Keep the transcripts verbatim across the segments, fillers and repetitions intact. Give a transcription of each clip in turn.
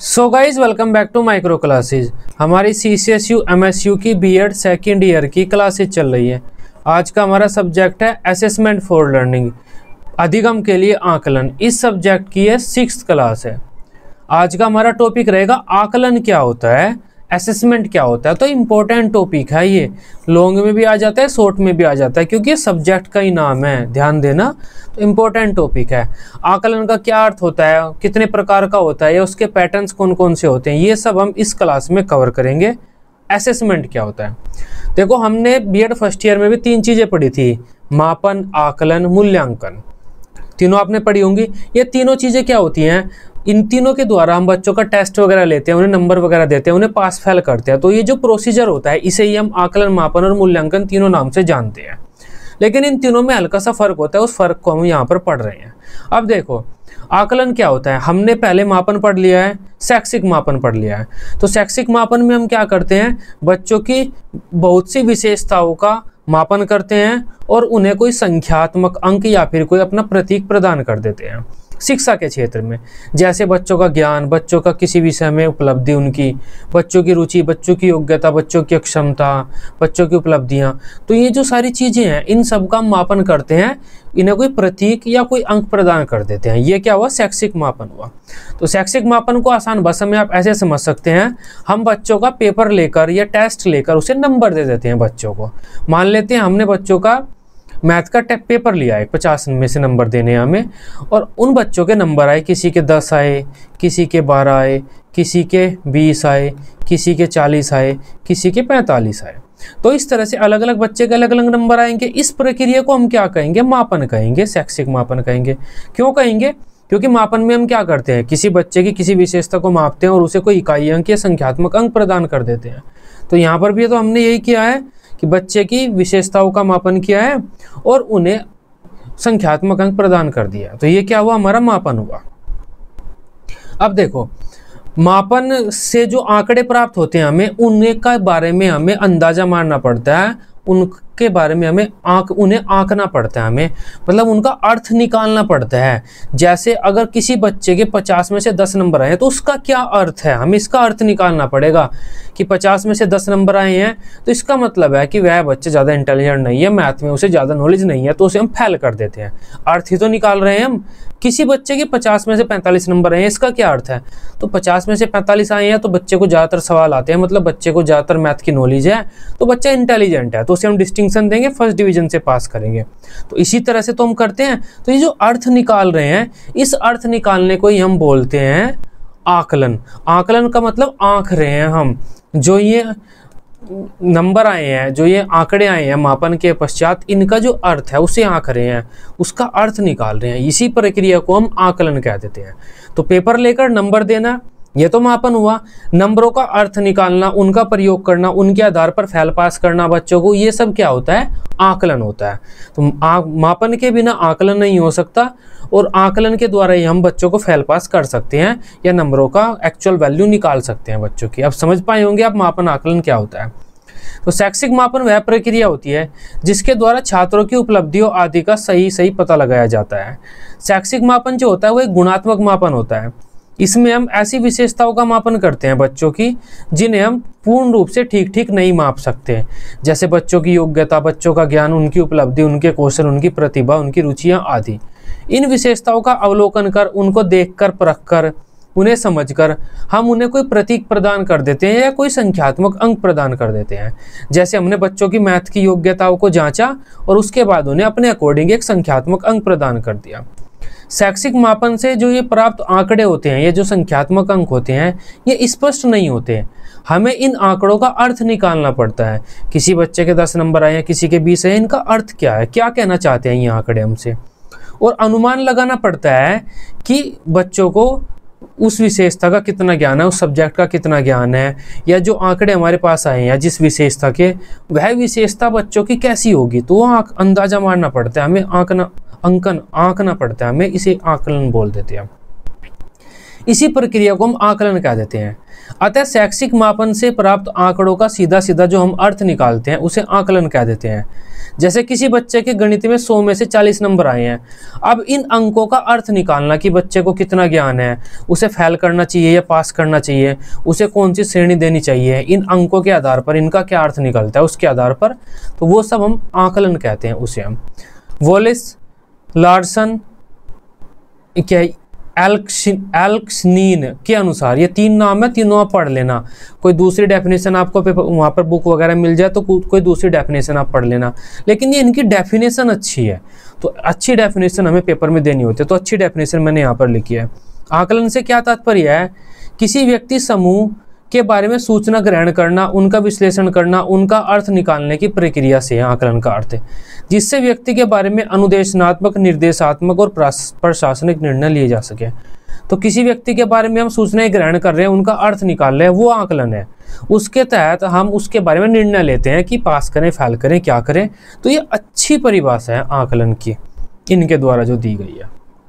So guys welcome back to micro classes. हमारी C C S U M S U की B Ed second year की classes चल रही है। आज का हमारा सब्जेक्ट है असेसमेंट फॉर लर्निंग, अधिगम के लिए आकलन। इस सब्जेक्ट की ये सिक्स्थ क्लास है। आज का हमारा टॉपिक रहेगा आकलन क्या होता है, असेसमेंट क्या होता है। तो इम्पोर्टेंट टॉपिक है ये, लॉन्ग में भी आ जाता है, शॉर्ट में भी आ जाता है, क्योंकि ये सब्जेक्ट का ही नाम है, ध्यान देना। तो इम्पोर्टेंट टॉपिक है। आकलन का क्या अर्थ होता है, कितने प्रकार का होता है, या उसके पैटर्न्स कौन कौन से होते हैं, ये सब हम इस क्लास में कवर करेंगे। असेसमेंट क्या होता है, देखो हमने बी एड फर्स्ट ईयर में भी तीन चीज़ें पढ़ी थी, मापन, आकलन, मूल्यांकन। तीनों आपने पढ़ी होंगी। ये तीनों चीज़ें क्या होती हैं, इन तीनों के द्वारा हम बच्चों का टेस्ट वगैरह लेते हैं, उन्हें नंबर वगैरह देते हैं, उन्हें पास फेल करते हैं। तो ये जो प्रोसीजर होता है इसे ही हम आकलन, मापन और मूल्यांकन तीनों नाम से जानते हैं। लेकिन इन तीनों में हल्का सा फर्क होता है, उस फर्क को हम यहाँ पर पढ़ रहे हैं। अब देखो आकलन क्या होता है, हमने पहले मापन पढ़ लिया है, शैक्षिक मापन पढ़ लिया है। तो शैक्षिक मापन में हम क्या करते हैं, बच्चों की बहुत सी विशेषताओं का मापन करते हैं और उन्हें कोई संख्यात्मक अंक या फिर कोई अपना प्रतीक प्रदान कर देते हैं। शिक्षा के क्षेत्र में जैसे बच्चों का ज्ञान, बच्चों का किसी विषय में उपलब्धि, उनकी बच्चों की रुचि, बच्चों की योग्यता, बच्चों की क्षमता, बच्चों की उपलब्धियां, तो ये जो सारी चीज़ें हैं इन सब का मापन करते हैं, इन्हें कोई प्रतीक या कोई अंक प्रदान कर देते हैं। ये क्या हुआ, शैक्षिक मापन हुआ। तो शैक्षिक मापन को आसान भाषा में आप ऐसे समझ सकते हैं, हम बच्चों का पेपर लेकर या टेस्ट लेकर उसे नंबर दे देते हैं बच्चों को। मान लेते हैं हमने बच्चों का मैथ का टेप पेपर लिया है, पचास में से नंबर देने हमें, और उन बच्चों के नंबर आए, किसी के दस आए, किसी के बारह आए, किसी के बीस आए, किसी के चालीस आए, किसी के पैंतालीस आए। तो इस तरह से अलग अलग बच्चे के अलग अलग नंबर आएंगे। इस प्रक्रिया को हम क्या कहेंगे, मापन कहेंगे, शैक्षिक मापन कहेंगे। क्यों कहेंगे, क्योंकि मापन में हम क्या करते हैं, किसी बच्चे की किसी विशेषता को मापते हैं और उसे कोई इकाई अंक या संख्यात्मक अंक प्रदान कर देते हैं। तो यहाँ पर भी तो हमने यही किया है कि बच्चे की विशेषताओं का मापन किया है और उन्हें संख्यात्मक अंक प्रदान कर दिया। तो ये क्या हुआ, हमारा मापन हुआ। अब देखो मापन से जो आंकड़े प्राप्त होते हैं हमें, उन्हें का बारे में हमें अंदाजा मारना पड़ता है, उनके बारे में हमें आंक उन्हें आंकना पड़ता है, हमें मतलब उनका अर्थ निकालना पड़ता है। जैसे अगर किसी बच्चे के पचास में से दस नंबर आए हैं तो उसका क्या अर्थ है, हमें इसका अर्थ निकालना पड़ेगा कि पचास में से दस नंबर आए हैं तो इसका मतलब है कि वह बच्चे ज़्यादा इंटेलिजेंट नहीं है, मैथ में उसे ज़्यादा नॉलेज नहीं है, तो उसे हम फेल कर देते हैं। अर्थ ही तो निकाल रहे हैं हम। किसी बच्चे के पचास में से पैंतालीस नंबर आए हैं, इसका क्या अर्थ है, तो पचास में से पैंतालीस आए हैं तो बच्चे को ज़्यादातर सवाल आते हैं, मतलब बच्चे को ज़्यादातर मैथ की नॉलेज है, तो बच्चा इंटेलिजेंट है, तो उसे हम डिस्टिंक्शन देंगे, फर्स्ट डिवीजन से पास करेंगे। तो इसी तरह से तो हम करते हैं। तो ये जो अर्थ निकाल रहे हैं, इस अर्थ निकालने को ही हम बोलते हैं आकलन। आकलन का मतलब आंक रहे हैं हम, जो ये नंबर आए हैं, जो ये आंकड़े आए हैं मापन के पश्चात, इनका जो अर्थ है उसे आंक रहे हैं, उसका अर्थ निकाल रहे हैं। इसी प्रक्रिया को हम आकलन कह देते हैं। तो पेपर लेकर नंबर देना ये तो मापन हुआ, नंबरों का अर्थ निकालना, उनका प्रयोग करना, उनके आधार पर फेल पास करना बच्चों को, ये सब क्या होता है, आकलन होता है। तो आ, मापन के बिना आकलन नहीं हो सकता, और आकलन के द्वारा ही हम बच्चों को फेल पास कर सकते हैं या नंबरों का एक्चुअल वैल्यू निकाल सकते हैं बच्चों की। अब समझ पाए होंगे आप मापन आकलन क्या होता है। तो शैक्षिक मापन वह प्रक्रिया होती है जिसके द्वारा छात्रों की उपलब्धियों आदि का सही सही पता लगाया जाता है। शैक्षिक मापन जो होता है वो एक गुणात्मक मापन होता है। इसमें हम ऐसी विशेषताओं का मापन करते हैं बच्चों की जिन्हें हम पूर्ण रूप से ठीक ठीक नहीं माप सकते, जैसे बच्चों की योग्यता, बच्चों का ज्ञान, उनकी उपलब्धि, उनके कौशल, उनकी प्रतिभा, उनकी रुचियां आदि। इन विशेषताओं का अवलोकन कर, उनको देखकर, परखकर, उन्हें समझकर हम उन्हें कोई प्रतीक प्रदान कर देते हैं या कोई संख्यात्मक अंक प्रदान कर देते हैं। जैसे हमने बच्चों की मैथ की योग्यताओं को जांचा और उसके बाद उन्हें अपने अकॉर्डिंग एक संख्यात्मक अंक प्रदान कर दिया। शैक्षिक मापन से जो ये प्राप्त आंकड़े होते हैं, ये जो संख्यात्मक अंक होते हैं, ये स्पष्ट नहीं होते। हमें इन आंकड़ों का अर्थ निकालना पड़ता है। किसी बच्चे के दस नंबर आए हैं, किसी के बीस आए, इनका अर्थ क्या है, क्या कहना चाहते हैं ये आंकड़े हमसे, और अनुमान लगाना पड़ता है कि बच्चों को उस विशेषता का कितना ज्ञान है, उस सब्जेक्ट का कितना ज्ञान है, या जो आंकड़े हमारे पास आए हैं जिस विशेषता के, वह विशेषता बच्चों की कैसी होगी, तो वो अंदाजा मारना पड़ता है, हमें आंकना अंकन आंकना पड़ता है, हमें इसे आकलन बोल देते हैं। इसी प्रक्रिया को हम आकलन कह देते हैं। अतः शैक्षिक मापन से प्राप्त आंकड़ों का सीधा सीधा जो हम अर्थ निकालते हैं उसे आकलन कह देते हैं। जैसे किसी बच्चे के गणित में सौ में से चालीस नंबर आए हैं, अब इन अंकों का अर्थ निकालना कि बच्चे को कितना ज्ञान है, उसे फेल करना चाहिए या पास करना चाहिए, उसे कौन सी श्रेणी देनी चाहिए, इन अंकों के आधार पर इनका क्या अर्थ निकलता है उसके आधार पर, तो वो सब हम आकलन कहते हैं उसे हम। वॉलेस, लार्सन, क्या एल्क्सनीन के अनुसार, ये तीन नाम है, तीनों आप पढ़ लेना। कोई दूसरी डेफिनेशन आपको वहाँ पर बुक वगैरह मिल जाए तो कोई दूसरी डेफिनेशन आप पढ़ लेना, लेकिन ये इनकी डेफिनेशन अच्छी है, तो अच्छी डेफिनेशन हमें पेपर में देनी होती है, तो अच्छी डेफिनेशन मैंने यहाँ पर लिखी है। आकलन से क्या तात्पर्य है? किसी व्यक्ति समूह के बारे में सूचना ग्रहण करना, उनका विश्लेषण करना, उनका अर्थ निकालने की प्रक्रिया से आकलन का अर्थ है, जिससे व्यक्ति के बारे में अनुदेशनात्मक, निर्देशात्मक और प्रशासनिक निर्णय लिए जा सके। तो किसी व्यक्ति के बारे में हम सूचनाएं ग्रहण कर रहे हैं, उनका अर्थ निकाल रहे हैं, वो आकलन है। उसके तहत हम उसके बारे में निर्णय लेते हैं कि पास करें, फेल करें, क्या करें। तो ये अच्छी परिभाषा है आकलन की, इनके द्वारा जो दी गई है।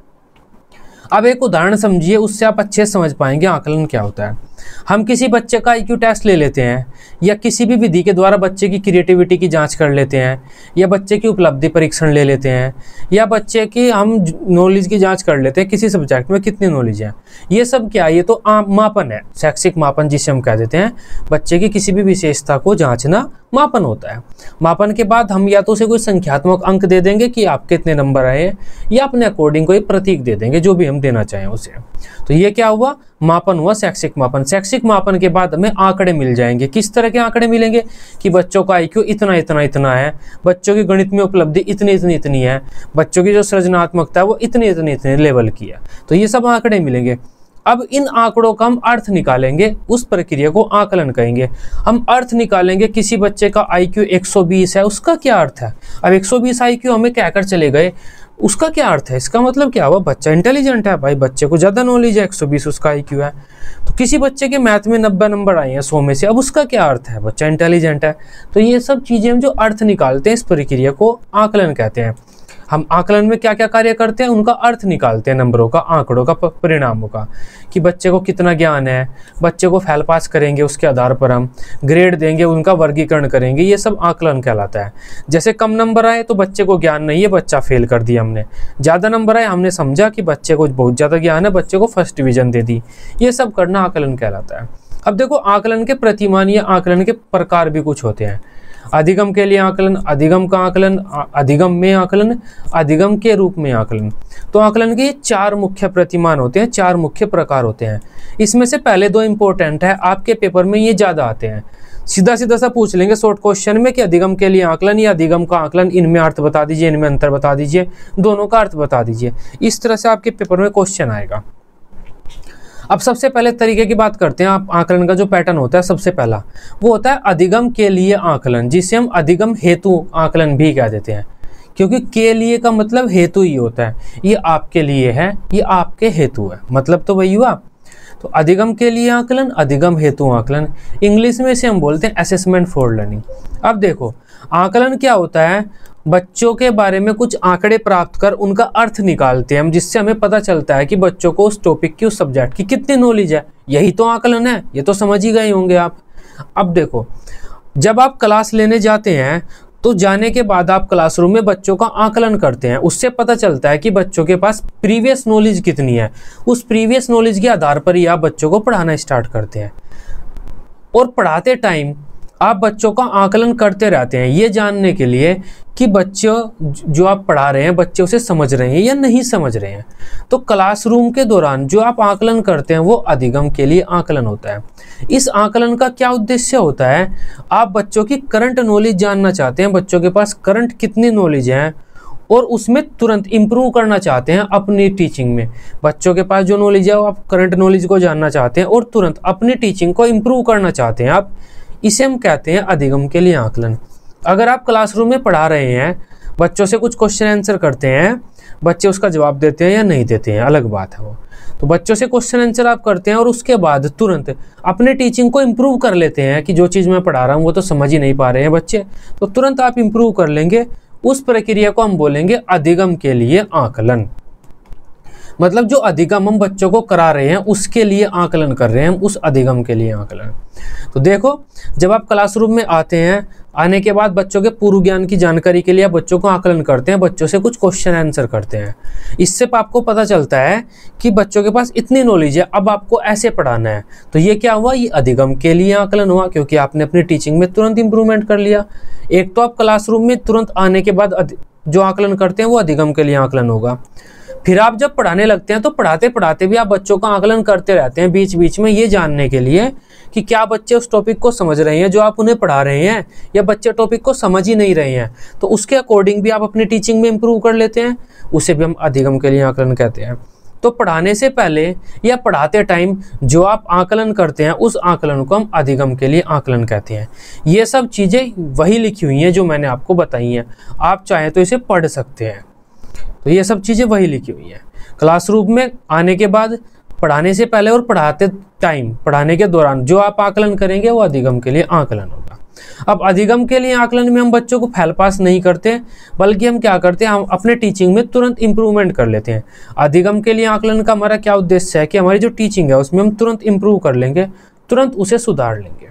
अब एक उदाहरण समझिए, उससे आप अच्छे समझ पाएंगे आकलन क्या होता है। हम किसी बच्चे का आईक्यू टेस्ट ले लेते हैं, या किसी भी विधि के द्वारा बच्चे की क्रिएटिविटी की जांच कर लेते हैं, या बच्चे की उपलब्धि परीक्षण ले लेते हैं, या बच्चे की हम नॉलेज की जांच कर लेते हैं, किसी सब्जेक्ट में कितनी नॉलेज है। ये सब क्या है? ये तो मापन है, शैक्षिक मापन जिसे हम कह देते हैं। बच्चे की किसी भी विशेषता को जांचना मापन होता है। मापन के बाद हम या तो उसे कोई संख्यात्मक अंक दे देंगे कि आपके इतने नंबर आए, या अपने अकॉर्डिंग कोई प्रतीक दे देंगे, जो भी हम देना चाहें उसे। तो ये क्या हुआ? मापन हुआ, शैक्षिक मापन। शैक्षिक मापन के बाद हमें आंकड़े मिल जाएंगे। किस तरह के आंकड़े मिलेंगे? कि बच्चों का आईक्यू इतना इतना इतना है, बच्चों की गणित में उपलब्धि इतनी इतनी इतनी है, बच्चों की जो सृजनात्मकता है वो इतनी इतनी इतने लेवल की है। तो ये सब आंकड़े मिलेंगे। अब इन आंकड़ों का हम अर्थ निकालेंगे, उस प्रक्रिया को आकलन कहेंगे। हम अर्थ निकालेंगे, किसी बच्चे का आईक्यू एक सौ बीस है, उसका क्या अर्थ है? अब एक सौ बीस आईक्यू हमें कहकर चले गए, उसका क्या अर्थ है? इसका मतलब क्या हुआ? बच्चा इंटेलिजेंट है भाई, बच्चे को ज़्यादा नॉलेज है, एक सौ बीस उसका आईक्यू है। तो किसी बच्चे के मैथ में नब्बे नंबर आए हैं सौ में से, अब उसका क्या अर्थ है? बच्चा इंटेलिजेंट है। तो ये सब चीज़ें हम जो अर्थ निकालते हैं, इस प्रक्रिया को आकलन कहते हैं। हम आकलन में क्या क्या कार्य करते हैं? उनका अर्थ निकालते हैं, नंबरों का, आंकड़ों का, परिणामों का, कि बच्चे को कितना ज्ञान है, बच्चे को फेल पास करेंगे, उसके आधार पर हम ग्रेड देंगे, उनका वर्गीकरण करेंगे। ये सब आकलन कहलाता है। जैसे कम नंबर आए तो बच्चे को ज्ञान नहीं है, बच्चा फेल कर दिया हमने। ज़्यादा नंबर आए, हमने समझा कि बच्चे को बहुत ज़्यादा ज्ञान है, बच्चे को फर्स्ट डिवीजन दे दी। ये सब करना आकलन कहलाता है। अब देखो, आकलन के प्रतिमान या आकलन के प्रकार भी कुछ होते हैं। अधिगम के लिए आकलन, अधिगम का आकलन, अधिगम में आकलन, अधिगम के रूप में आकलन। तो आकलन के चार मुख्य प्रतिमान होते हैं, चार मुख्य प्रकार होते हैं। इसमें से पहले दो इंपॉर्टेंट है, आपके पेपर में ये ज़्यादा आते हैं। सीधा सीधा सा पूछ लेंगे शॉर्ट क्वेश्चन में कि अधिगम के लिए आकलन या अधिगम का आकलन, इनमें अर्थ बता दीजिए, इनमें अंतर बता दीजिए, दोनों का अर्थ बता दीजिए। इस तरह से आपके पेपर में क्वेश्चन आएगा। अब सबसे पहले तरीके की बात करते हैं। आप आकलन का जो पैटर्न होता है, सबसे पहला वो होता है अधिगम के लिए आकलन, जिसे हम अधिगम हेतु आकलन भी कह देते हैं, क्योंकि के लिए का मतलब हेतु ही होता है। ये आपके लिए है, ये आपके हेतु है, मतलब तो वही हुआ। तो अधिगम के लिए आकलन, अधिगम हेतु आकलन, इंग्लिश में इसे हम बोलते हैं असेसमेंट फॉर लर्निंग। अब देखो, आकलन क्या होता है? बच्चों के बारे में कुछ आंकड़े प्राप्त कर उनका अर्थ निकालते हैं हम, जिससे हमें पता चलता है कि बच्चों को उस टॉपिक की, उस सब्जेक्ट की कितनी नॉलेज है। यही तो आकलन है, ये तो समझ ही गए होंगे आप। अब देखो, जब आप क्लास लेने जाते हैं तो जाने के बाद आप क्लासरूम में बच्चों का आकलन करते हैं। उससे पता चलता है कि बच्चों के पास प्रीवियस नॉलेज कितनी है। उस प्रीवियस नॉलेज के आधार पर ही आप बच्चों को पढ़ाना स्टार्ट करते हैं, और पढ़ाते टाइम आप बच्चों का आकलन करते रहते हैं, ये जानने के लिए कि बच्चों जो आप पढ़ा रहे हैं, बच्चे उसे समझ रहे हैं या नहीं समझ रहे हैं। तो क्लासरूम के दौरान जो आप आकलन करते हैं वो अधिगम के लिए आकलन होता है। इस आकलन का क्या उद्देश्य होता है? आप बच्चों की करंट नॉलेज जानना चाहते हैं, बच्चों के पास करंट कितनी नॉलेज है, और उसमें तुरंत इम्प्रूव करना चाहते हैं अपनी टीचिंग में। बच्चों के पास जो नॉलेज है वो आप करंट नॉलेज को जानना चाहते हैं और तुरंत अपनी टीचिंग को इम्प्रूव करना चाहते हैं आप। इसे हम कहते हैं अधिगम के लिए आकलन। अगर आप क्लासरूम में पढ़ा रहे हैं, बच्चों से कुछ क्वेश्चन आंसर करते हैं, बच्चे उसका जवाब देते हैं या नहीं देते हैं, अलग बात है वो। तो बच्चों से क्वेश्चन आंसर आप करते हैं और उसके बाद तुरंत अपने टीचिंग को इम्प्रूव कर लेते हैं कि जो चीज़ मैं पढ़ा रहा हूँ वो तो समझ ही नहीं पा रहे हैं बच्चे, तो तुरंत आप इम्प्रूव कर लेंगे। उस प्रक्रिया को हम बोलेंगे अधिगम के लिए आकलन। मतलब जो अधिगम हम बच्चों को करा रहे हैं उसके लिए आकलन कर रहे हैं हम, उस अधिगम के लिए आकलन। तो देखो, जब आप क्लासरूम में आते हैं, आने के बाद बच्चों के पूर्व ज्ञान की जानकारी के लिए आप बच्चों को आकलन करते हैं, बच्चों से कुछ क्वेश्चन आंसर करते हैं। इससे आपको पता चलता है कि बच्चों के पास इतनी नॉलेज है, अब आपको ऐसे पढ़ाना है। तो ये क्या हुआ, ये अधिगम के लिए आकलन हुआ, क्योंकि आपने अपनी टीचिंग में तुरंत इंप्रूवमेंट कर लिया। एक तो आप क्लासरूम में तुरंत आने के बाद जो आकलन करते हैं वो अधिगम के लिए आकलन होगा। फिर आप जब पढ़ाने लगते हैं तो पढ़ाते पढ़ाते भी आप बच्चों का आकलन करते रहते हैं बीच बीच में, ये जानने के लिए कि क्या बच्चे उस टॉपिक को समझ रहे हैं जो आप उन्हें पढ़ा रहे हैं, या बच्चे टॉपिक को समझ ही नहीं रहे हैं। तो उसके अकॉर्डिंग भी आप अपनी टीचिंग में इंप्रूव कर लेते हैं, उसे भी हम अधिगम के लिए आकलन कहते हैं। तो पढ़ाने से पहले या पढ़ाते टाइम जो आप आकलन करते हैं उस आकलन को हम अधिगम के लिए आकलन कहते हैं। ये सब चीज़ें वही लिखी हुई हैं जो मैंने आपको बताई हैं, आप चाहें तो इसे पढ़ सकते हैं। तो ये सब चीज़ें वही लिखी हुई हैं। क्लासरूम में आने के बाद, पढ़ाने से पहले और पढ़ाते टाइम, पढ़ाने के दौरान जो आप आकलन करेंगे वो अधिगम के लिए आकलन होगा। अब अधिगम के लिए आकलन में हम बच्चों को फेल पास नहीं करते, बल्कि हम क्या करते हैं, हम अपने टीचिंग में तुरंत इंप्रूवमेंट कर लेते हैं। अधिगम के लिए आकलन का हमारा क्या उद्देश्य है कि हमारी जो टीचिंग है उसमें हम तुरंत इंप्रूव कर लेंगे, तुरंत उसे सुधार लेंगे,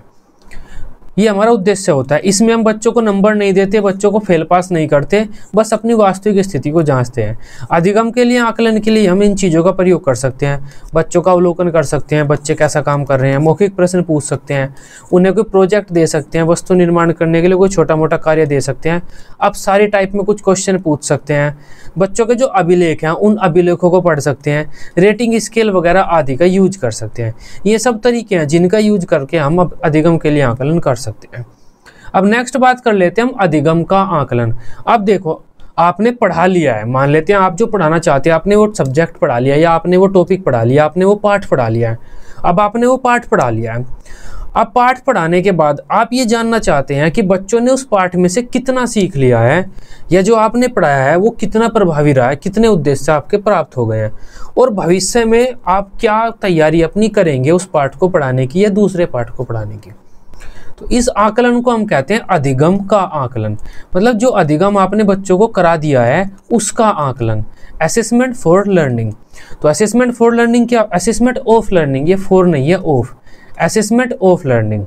ये हमारा उद्देश्य होता है। इसमें हम बच्चों को नंबर नहीं देते, बच्चों को फेल पास नहीं करते, बस अपनी वास्तविक स्थिति को जांचते हैं। अधिगम के लिए आकलन के लिए हम इन चीज़ों का प्रयोग कर सकते हैं, बच्चों का अवलोकन कर सकते हैं, बच्चे कैसा काम कर रहे हैं, मौखिक प्रश्न पूछ सकते हैं, उन्हें कोई प्रोजेक्ट दे सकते हैं, वस्तु निर्माण करने के लिए कोई छोटा मोटा कार्य दे सकते हैं। अब सारी टाइप में कुछ क्वेश्चन पूछ सकते हैं, बच्चों के जो अभिलेख हैं उन अभिलेखों को पढ़ सकते हैं, रेटिंग स्केल वगैरह आदि का यूज कर सकते हैं। ये सब तरीके हैं जिनका यूज करके हम अब अधिगम के लिए आकलन कर सकते हैं। अब नेक्स्ट बात कर लेते हैं हम अधिगम का आकलन। अब देखो, आपने पढ़ा लिया है, मान लेते हैं आप जो पढ़ाना चाहते हैं, आपने वो सब्जेक्ट पढ़ा लिया, या आपने वो टॉपिक पढ़ा लिया, आपने वो पाठ पढ़ा लिया है। अब आपने वो पाठ पढ़ा लिया है, अब पाठ पढ़ाने के बाद आप ये जानना चाहते हैं कि बच्चों ने उस पाठ में से कितना सीख लिया है, या जो आपने पढ़ाया है वो कितना प्रभावी रहा है, कितने उद्देश्य आपके प्राप्त हो गए हैं, और भविष्य में आप क्या तैयारी अपनी करेंगे उस पाठ को पढ़ाने की या दूसरे पाठ को पढ़ाने की। तो इस आकलन को हम कहते हैं अधिगम का आकलन। मतलब जो अधिगम आपने बच्चों को करा दिया है उसका आकलन, असेसमेंट फॉर लर्निंग। तो असेसमेंट फॉर लर्निंग क्या, असेसमेंट ऑफ लर्निंग, ये फॉर नहीं है, ऑफ, असेसमेंट ऑफ लर्निंग।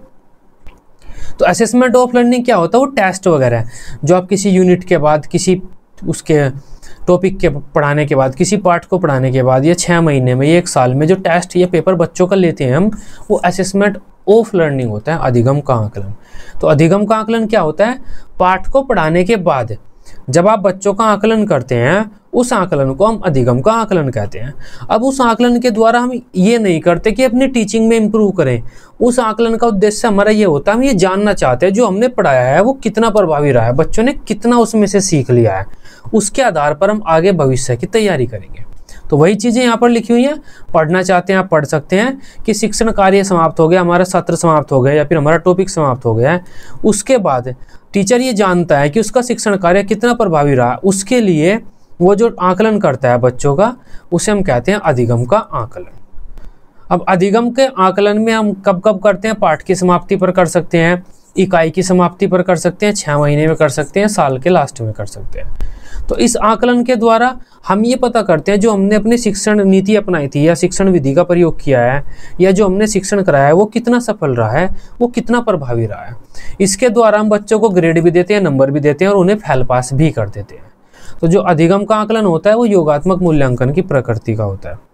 तो असेसमेंट ऑफ लर्निंग क्या होता है, वो टेस्ट वगैरह है जो आप किसी यूनिट के बाद, किसी उसके टॉपिक के पढ़ाने के बाद, किसी पाठ को पढ़ाने के बाद, या छः महीने में, या एक साल में जो टेस्ट या पेपर बच्चों का लेते हैं हम, वो असेसमेंट ऑफ लर्निंग होता है, अधिगम का आकलन। तो अधिगम का आकलन क्या होता है, पाठ को पढ़ाने के बाद जब आप बच्चों का आकलन करते हैं उस आकलन को हम अधिगम का आकलन कहते हैं। अब उस आकलन के द्वारा हम ये नहीं करते कि अपनी टीचिंग में इम्प्रूव करें, उस आकलन का उद्देश्य हमारा ये होता है, हम ये जानना चाहते हैं जो हमने पढ़ाया है वो कितना प्रभावी रहा है, बच्चों ने कितना उसमें से सीख लिया है, उसके आधार पर हम आगे भविष्य की तैयारी करेंगे। तो वही चीज़ें यहाँ पर लिखी हुई हैं। पढ़ना चाहते हैं आप पढ़ सकते हैं कि शिक्षण कार्य समाप्त हो गया, हमारा सत्र समाप्त हो गया, या फिर हमारा टॉपिक समाप्त हो गया है, उसके बाद टीचर ये जानता है कि उसका शिक्षण कार्य कितना प्रभावी रहा, उसके लिए वो जो आकलन करता है बच्चों का, उसे हम कहते हैं अधिगम का आकलन। अब अधिगम के आकलन में हम कब कब करते हैं, पाठ की समाप्ति पर कर सकते हैं, इकाई की समाप्ति पर कर सकते हैं, छः महीने में कर सकते हैं, साल के लास्ट में कर सकते हैं। तो इस आकलन के द्वारा हम ये पता करते हैं जो हमने अपनी शिक्षण नीति अपनाई थी या शिक्षण विधि का प्रयोग किया है, या जो हमने शिक्षण कराया है वो कितना सफल रहा है, वो कितना प्रभावी रहा है। इसके द्वारा हम बच्चों को ग्रेड भी देते हैं, नंबर भी देते हैं, और उन्हें फेल पास भी कर देते हैं। तो जो अधिगम का आकलन होता है वो योगात्मक मूल्यांकन की प्रकृति का होता है।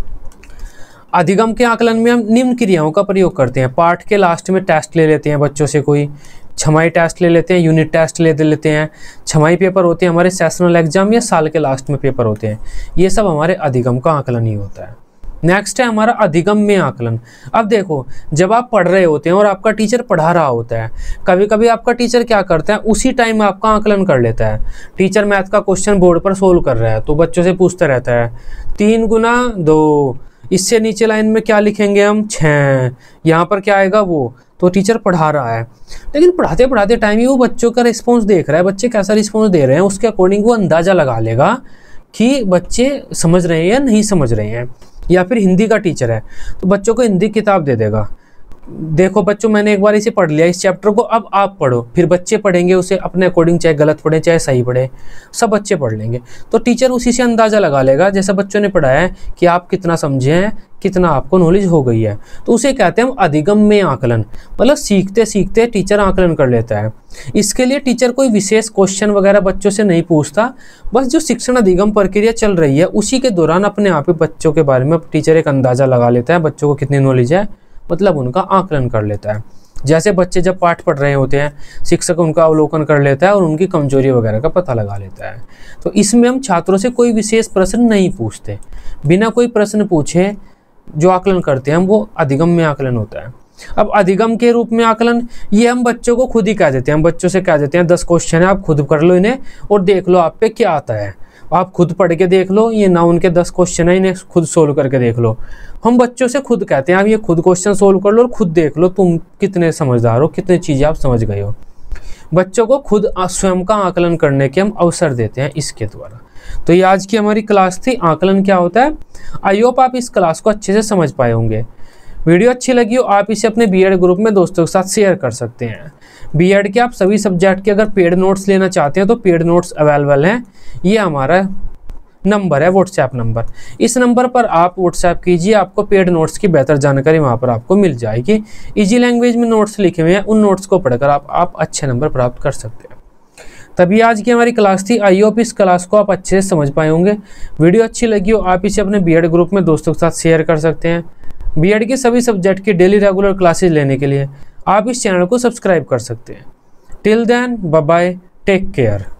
अधिगम के आकलन में हम निम्न क्रियाओं का प्रयोग करते हैं। पाठ के लास्ट में टेस्ट ले लेते हैं बच्चों से, कोई छमाही टेस्ट ले लेते हैं, यूनिट टेस्ट ले लेते हैं, छमाही पेपर होते हैं हमारे सेशनल एग्जाम, या साल के लास्ट में पेपर होते हैं, ये सब हमारे अधिगम का आकलन ही होता है। नेक्स्ट है हमारा अधिगम में आकलन। अब देखो, जब आप पढ़ रहे होते हैं और आपका टीचर पढ़ा रहा होता है, कभी कभी आपका टीचर क्या करता है, उसी टाइम आपका आकलन कर लेता है। टीचर मैथ का क्वेश्चन बोर्ड पर सोल्व कर रहा है तो बच्चों से पूछता रहता है, तीन गुना दो, इससे नीचे लाइन में क्या लिखेंगे हम, छः, यहाँ पर क्या आएगा वो। तो टीचर पढ़ा रहा है, लेकिन पढ़ाते पढ़ाते टाइम ही वो बच्चों का रिस्पॉन्स देख रहा है, बच्चे कैसा रिस्पॉन्स दे रहे हैं, उसके अकॉर्डिंग वो अंदाज़ा लगा लेगा कि बच्चे समझ रहे हैं या नहीं समझ रहे हैं। या फिर हिंदी का टीचर है तो बच्चों को हिंदी किताब दे देगा, देखो बच्चों, मैंने एक बार इसे पढ़ लिया इस चैप्टर को, अब आप पढ़ो, फिर बच्चे पढ़ेंगे उसे अपने अकॉर्डिंग, चाहे गलत पढ़े चाहे सही पढ़े, सब बच्चे पढ़ लेंगे। तो टीचर उसी से अंदाज़ा लगा लेगा जैसा बच्चों ने पढ़ाया है कि आप कितना समझे हैं, कितना आपको नॉलेज हो गई है। तो उसे कहते हैं हम अधिगम्य आकलन, मतलब सीखते सीखते टीचर आकलन कर लेता है। इसके लिए टीचर कोई विशेष क्वेश्चन वगैरह बच्चों से नहीं पूछता, बस जो शिक्षण अधिगम प्रक्रिया चल रही है उसी के दौरान अपने आप ही बच्चों के बारे में टीचर एक अंदाज़ा लगा लेता है, बच्चों को कितनी नॉलेज है, मतलब उनका आकलन कर लेता है। जैसे बच्चे जब पाठ पढ़ रहे होते हैं, शिक्षक उनका अवलोकन कर लेता है और उनकी कमजोरी वगैरह का पता लगा लेता है। तो इसमें हम छात्रों से कोई विशेष प्रश्न नहीं पूछते, बिना कोई प्रश्न पूछे जो आकलन करते हैं हम वो अधिगम्य आकलन होता है। अब अधिगम के रूप में आकलन, ये हम बच्चों को खुद ही कह देते हैं, हम बच्चों से कह देते हैं दस क्वेश्चन है, आप खुद कर लो इन्हें और देख लो आप पे क्या आता है, आप खुद पढ़ के देख लो, ये ना उनके दस क्वेश्चन है, इन्हें खुद सोल्व करके देख लो। हम बच्चों से खुद कहते हैं आप ये खुद क्वेश्चन सोल्व कर लो और खुद देख लो तुम कितने समझदार हो, कितनी चीज़ें आप समझ गए हो। बच्चों को खुद स्वयं का आकलन करने के हम अवसर देते हैं इसके द्वारा। तो ये आज की हमारी क्लास थी, आकलन क्या होता है। आई होप आप इस क्लास को अच्छे से समझ पाए होंगे। वीडियो अच्छी लगी हो आप इसे अपने बीएड ग्रुप में दोस्तों के साथ शेयर कर सकते हैं। बीएड के आप सभी सब्जेक्ट के अगर पेड नोट्स लेना चाहते हैं तो पेड नोट्स अवेलेबल हैं। ये हमारा नंबर है, व्हाट्सएप नंबर, इस नंबर पर आप व्हाट्सएप कीजिए, आपको पेड नोट्स की बेहतर जानकारी वहाँ पर आपको मिल जाएगी। इजी लैंग्वेज में नोट्स लिखे हुए हैं, उन नोट्स को पढ़कर आप आप अच्छे नंबर प्राप्त कर सकते हैं। तभी आज की हमारी क्लास थी। आई होप इस क्लास को आप अच्छे से समझ पाए होंगे। वीडियो अच्छी लगी हो आप इसे अपने बीएड ग्रुप में दोस्तों के साथ शेयर कर सकते हैं। बीएड के सभी सब्जेक्ट की डेली रेगुलर क्लासेज लेने के लिए आप इस चैनल को सब्सक्राइब कर सकते हैं। Till then bye bye, take care.